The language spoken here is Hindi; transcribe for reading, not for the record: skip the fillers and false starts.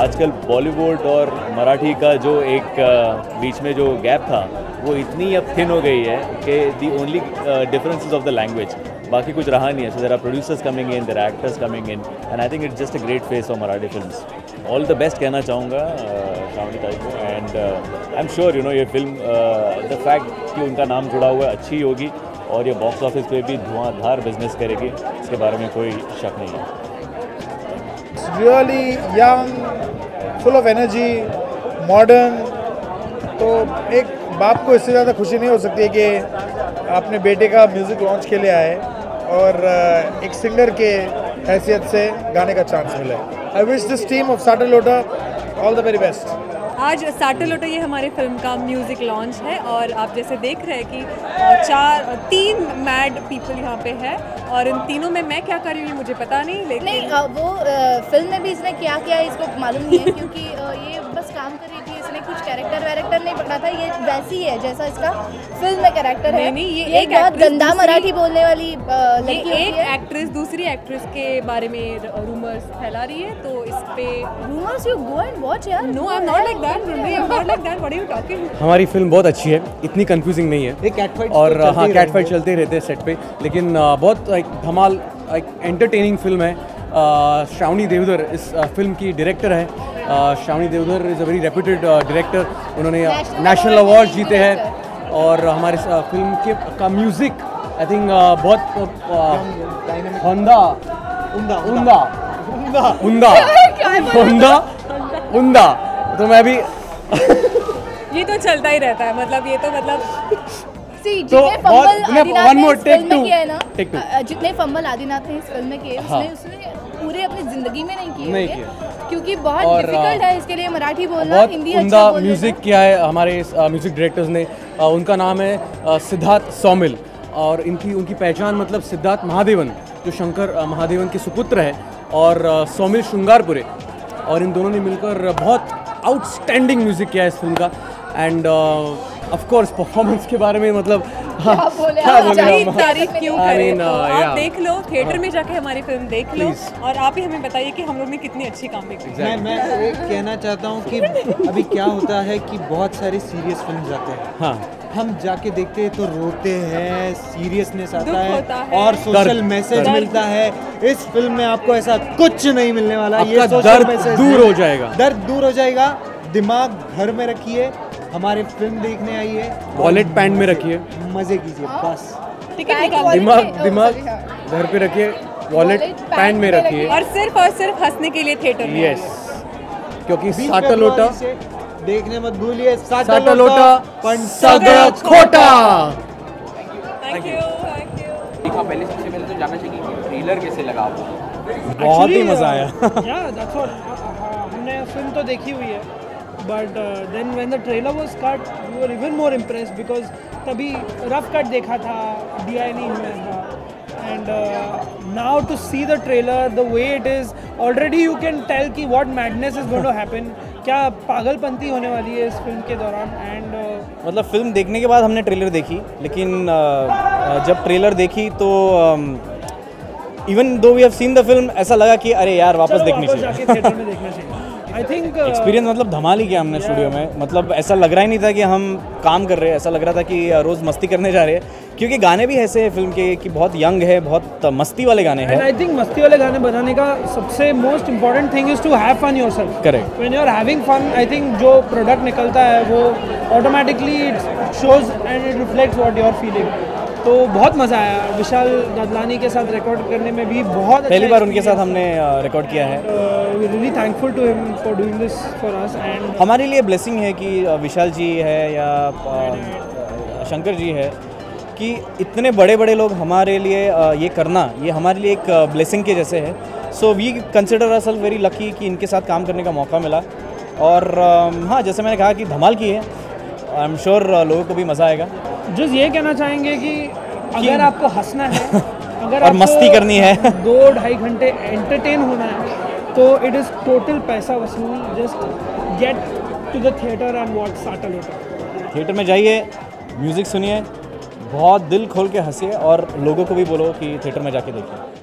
आजकल बॉलीवुड और मराठी का जो एक बीच में जो गैप था वो इतनी अब थिन हो गई है कि the only differences of the language, बाकी कुछ रहा नहीं है. So there are producers coming in, there are actors coming in, and I think it's just a great face for Marathi films. All the best कहना चाहूँगा श्रावणी ताई को, and I am sure you know ये फिल्म द फैक्ट कि उनका नाम जुड़ा हुआ है अच्छी होगी और ये बॉक्स ऑफिस पे भी धुआंधार बिजनेस करेगी, इसके बारे में कोई शक नहीं है. Really young, full of energy, modern. तो एक बाप को इससे ज़्यादा खुशी नहीं हो सकती है कि अपने बेटे का म्यूज़िक लॉन्च के लिए आए और एक सिंगर के हैसियत से गाने का चांस मिले. I wish this team of Sata Lota all the very best. आज साटा लोटा ये हमारे फिल्म का म्यूज़िक लॉन्च है और आप जैसे देख रहे हैं कि तीन मैड पीपल यहाँ पे है और इन तीनों में मैं क्या कर रही हूँ मुझे पता नहीं, लेकिन नहीं वो फिल्म में भी इसने क्या किया है इसको मालूम नहीं है क्योंकि ये बस काम कर रही थी. इसने कुछ कैरेक्टर नहीं पकड़ा था. ये वैसी है जैसा इसका फिल्म में कैरेक्टर है. नहीं, ये एक बहुत गंदा मराठी बोलने वाली लड़की एक एक्ट्रेस दूसरी एक्ट्रेस के बारे में रूमर्स फैला रही है, तो इस पे rumours you go and watch यार. No I am not like that. What are you talking? हमारी फिल्म बहुत अच्छी है, इतनी कंफ्यूजिंग नहीं है. और हाँ, कैट फाइट चलते रहते हैं सेट पे, लेकिन बहुत एक धमाल एक एंटरटेनिंग फिल्म है. श्रावणी देवधर इस फिल्म की डायरेक्टर है. Shravani Deodhar is a very reputed director. उन्होंने नेशनल अवार्ड जीते हैं और हमारे फिल्म के का म्यूज़िक आई थिंक बहुत उम्दा. तो मैं भी ये तो चलता ही रहता है, मतलब ये तो मतलब जितने फंबल आदिनाथ ने इस फिल्म में किए उसने पूरे अपनी जिंदगी में नहीं किए क्योंकि बहुत डिफिकल्ट है इसके लिए मराठी बोलना, हिंदी अच्छा बोलना. म्यूजिक किया है हमारे म्यूजिक डायरेक्टर्स ने. उनका नाम है सिद्धार्थ सौमिल और उनकी पहचान मतलब सिद्धार्थ महादेवन जो शंकर महादेवन के सुपुत्र है और सौमिल श्रृंगारपुरे, और इन दोनों ने मिलकर बहुत आउटस्टैंडिंग म्यूजिक किया है इस फिल्म का. एंड ऑफ कोर्स परफॉर्मेंस के बारे में मतलब तारीफ क्यों करें. तो आप देख लो, थिएटर में जाके हमारी फिल्म देख लो और आप ही हमें बताइए कि हम लोग ने कितनी अच्छी काम की. मैं कहना चाहता हूँ कि अभी क्या होता है कि बहुत सारी सीरियस फिल्म आते हैं. हाँ, हम जाके देखते हैं तो रोते हैं, सीरियसनेस आता है और सोशल मैसेज मिलता है. इस फिल्म में आपको ऐसा कुछ नहीं मिलने वाला. ये सोशल मैसेज दूर हो जाएगा, दर्द दूर हो जाएगा. दिमाग घर में रखिए, हमारे फिल्म देखने आइए, वॉलेट पैंट में रखिए, मजे कीजिए बस. दिमाग घर पे रखिए, वॉलेट पैंट में रखिए और सिर्फ हंसने के लिए थिएटर में. यस, क्योंकि साटा लोटा देखने मत भूलिए. साटा लोटा सगला खोटा. Thank you. पहले सबसे पहले तो जानना चाहिए कि ट्रेलर कैसे लगा आपको. बहुत ही मजा आया. हमने फिल्म तो देखी हुई है, but then when the trailer was cut we were even more impressed because तभी रफ कट देखा था, DI नहीं हुआ था. And now to see the trailer the way it is, already you can tell कि what madness is going to happen, क्या पागलपंती होने वाली है इस फिल्म के दौरान. एंड मतलब फिल्म देखने के बाद हमने ट्रेलर देखी, लेकिन जब ट्रेलर देखी तो even though we have seen the film ऐसा लगा कि अरे यार वापस देखनी चाहिए. आई थिंक एक्सपीरियंस मतलब धमाल ही किया हमने स्टूडियो में. मतलब ऐसा लग रहा ही नहीं था कि हम काम कर रहे हैं, ऐसा लग रहा था कि रोज़ मस्ती करने जा रहे हैं, क्योंकि गाने भी ऐसे हैं फिल्म के कि बहुत यंग है, बहुत मस्ती वाले गाने हैं. आई थिंक मस्ती वाले गाने बनाने का सबसे most important thing is to have fun yourself. Correct. When you are having fun, I think जो प्रोडक्ट निकलता है वो automatically it shows and it reflects what you are feeling. तो बहुत मज़ा आया. विशाल ददलानी के साथ रिकॉर्ड करने में भी बहुत पहली बार उनके साथ हमने रिकॉर्ड किया है. We really thankful to him for doing this for us. And हमारे लिए ब्लेसिंग है कि विशाल जी है या शंकर जी है कि इतने बड़े बड़े लोग हमारे लिए ये करना, ये हमारे लिए एक ब्लेसिंग के जैसे है. So we consider ourselves very lucky कि इनके साथ काम करने का मौका मिला. और हाँ, जैसे मैंने कहा कि धमाल की है. आई एम श्योर लोगों को भी मज़ा आएगा. जस्ट ये कहना चाहेंगे कि अगर आपको हंसना है, अगर और मस्ती करनी है, 2-2.5 घंटे एंटरटेन होना है, तो इट इज़ टोटल पैसा वसूल. Just get to the theatre and watch Sata Lota. Theatre में जाइए, म्यूज़िक सुनिए, बहुत दिल खोल के हंसिए और लोगों को भी बोलो कि थिएटर में जाके देखिए.